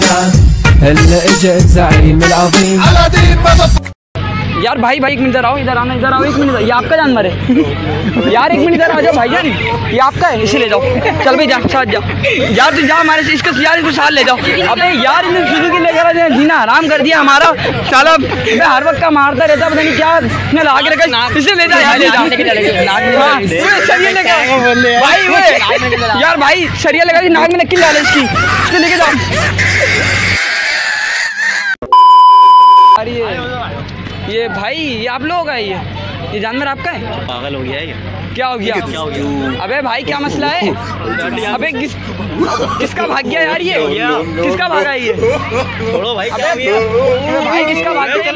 هلا اجا الزعيم العظيم. यार भाई एक मिनट इधर आओ, इधर आना, इधर आओ 1 मिनट। ये आपका जानवर है यार, 1 मिनट इधर आ जाओ भाईजान, ये आपका है, इसे ले जाओ। चल भाई जा, साथ जा यार, तू जा हमारे से, इसको यार इसको साथ ले जाओ। अबे यार इन्हें सुजुकी लेकर जीना हराम कर दिया हमारा साला, हर वक्त का मारता रहता, पता नहीं क्या इसने ला के रखा। इसे ले जा यार, ले जा सरिया लेकर भाई, यार भाई सरिया लगा दी, नाक में नक्की डाले इसकी, इसको लेके जाओ। ये भाई ये आप लोग है, ये जानवर आपका है? पागल हो गया है क्या हो गया? अबे भाई क्या मसला है? अबे किसका भाग गया यार, ये किसका भागा है ये? छोड़ो भाई, भाई किसका भाग गया?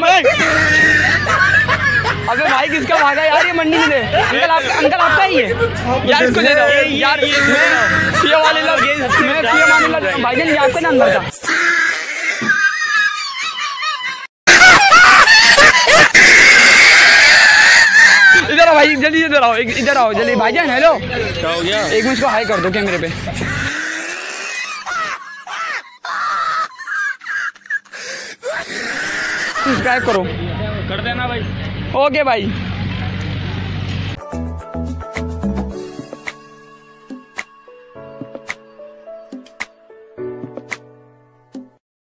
अबे भाई किसका भागा यार, ये मंडी में अंकल आपका ही है यार, इसको ले जाओ यार। ये वाले लोग भाईजान, ये आपका जानवर था। इधर आओ भाई, जल्दी इधर आओ, इधर आओ जल्दी भाईजान। हेलो, क्या हो गया? एक मिनट को हाई कर दो कैमरे पे। सब्सक्राइब करो, कर देना भाई। ओके भाई।